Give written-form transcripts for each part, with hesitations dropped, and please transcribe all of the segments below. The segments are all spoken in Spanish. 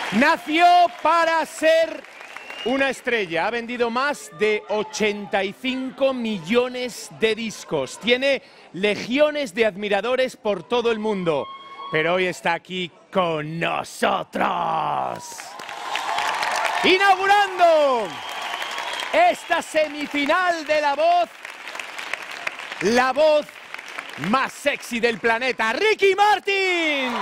Nació para ser una estrella. Ha vendido más de 85 millones de discos. Tiene legiones de admiradores por todo el mundo. Pero hoy está aquí con nosotros. Inaugurando esta semifinal de la voz más sexy del planeta, Ricky Martin.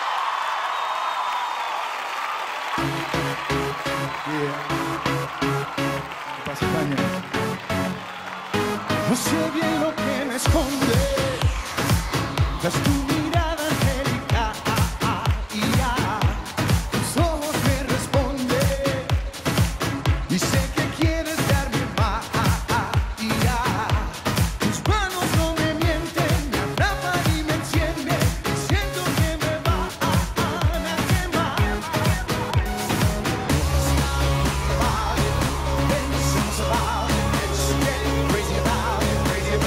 No sé bien lo que me esconde, es tu mirada angélica, y ya, tus ojos me responden, y sé que quieres darme más, y ya, tus manos no me mienten, me atrapan y me encienden, y siento que me van a quemar. Pensamos about it, let's get crazy about it.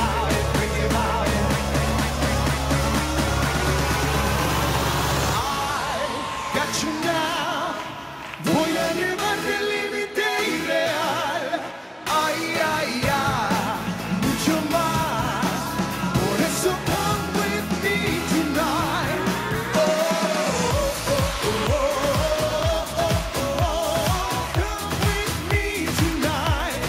Voy a llevarte el límite irreal, ay, ay, ay, mucho más, por eso come with me tonight, come with me tonight,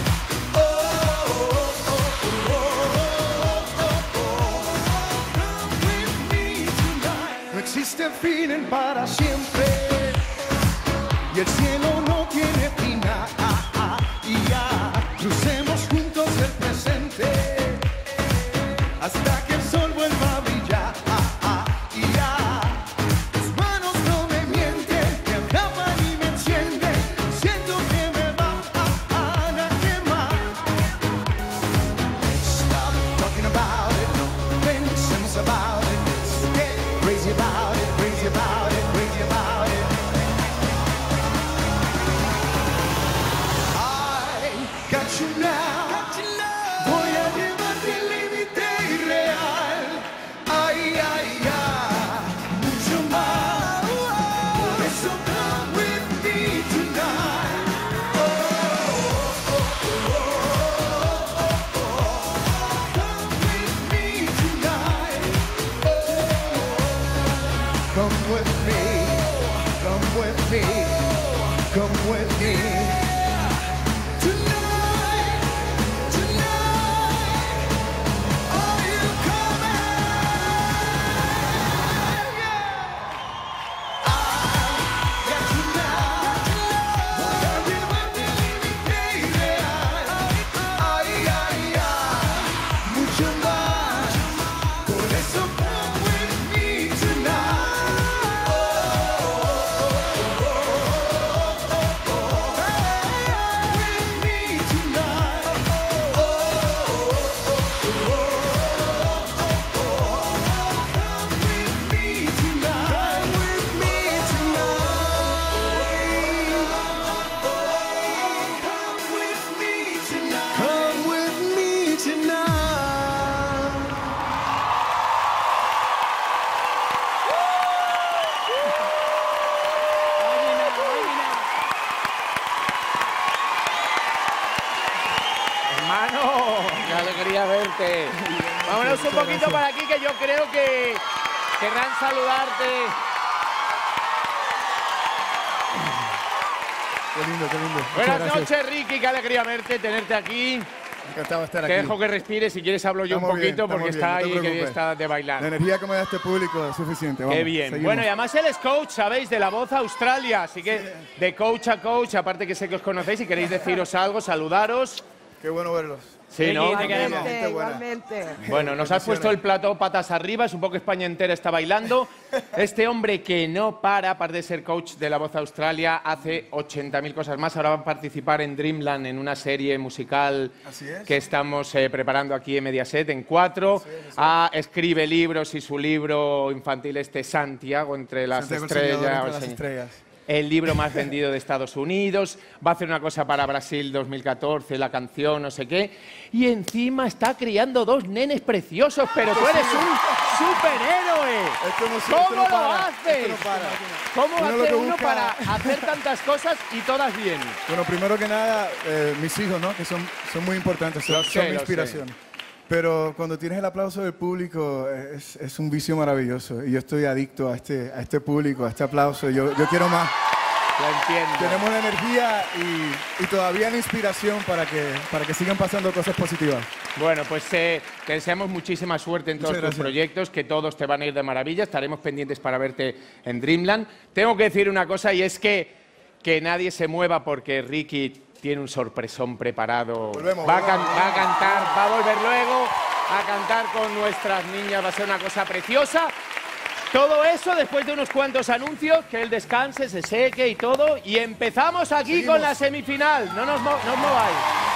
come with me tonight. No existe fin para siempre. Y el cielo no tiene final, y ya, crucemos juntos el presente, hasta que el sol vuelva a brillar, y ya, tus manos no me mienten, me atrapan y me encienden, siento que me van a quemar. Let's stop talking about it, no pensemos about it, let's get crazy about it, crazy about it, crazy about it. Got you now. Voy a llevarte el límite irreal, ay, ay, ay, mucho más, por eso come with me tonight, come with me tonight, come with me, come with me, come with me. ¡Qué alegría verte! Vámonos un poquito para aquí, que yo creo que querrán saludarte. Qué lindo, qué lindo. Buenas noches, Ricky, qué alegría verte, tenerte aquí. Encantado de estar aquí. Te dejo que respires, si quieres hablo yo un poquito, porque está ahí, que está de bailar. La energía que me da este público es suficiente. Vamos, Qué bien. seguimos. Bueno, y además él es coach, ¿sabéis? De La Voz Australia, así que de coach a coach, aparte que sé que os conocéis, si queréis deciros algo, saludaros. Qué bueno verlos. Sí, ¿no? Igualmente. Bueno, nos has puesto el plató patas arriba, es un poco España entera está bailando. Este hombre que no para, aparte de ser coach de La Voz Australia, hace 80.000 cosas más. Ahora va a participar en Dreamland, en una serie musical que estamos preparando aquí en Mediaset, en 4. Escribe libros y su libro infantil Santiago entre las estrellas. el libro más vendido de Estados Unidos, va a hacer una cosa para Brasil 2014, la canción, no sé qué, y encima está criando 2 nenes preciosos, pero tú eres un superhéroe. ¿Cómo lo haces? ¿Cómo hace uno para hacer tantas cosas y todas bien? Bueno, primero que nada, mis hijos, ¿no? Que son muy importantes, son mi inspiración. Pero cuando tienes el aplauso del público, es un vicio maravilloso. Y yo estoy adicto a este público, a este aplauso. Yo quiero más. Lo entiendo. Tenemos la energía y todavía la inspiración para que sigan pasando cosas positivas. Bueno, pues te deseamos muchísima suerte en todos tus proyectos, que todos te van a ir de maravilla. Estaremos pendientes para verte en Dreamland. Tengo que decir una cosa, y es que nadie se mueva porque Ricky tiene un sorpresón preparado. Va a cantar, va a volver luego a cantar con nuestras niñas. Va a ser una cosa preciosa. Todo eso después de unos cuantos anuncios, que él descanse, se seque y todo. Y empezamos aquí con la semifinal. No nos mováis.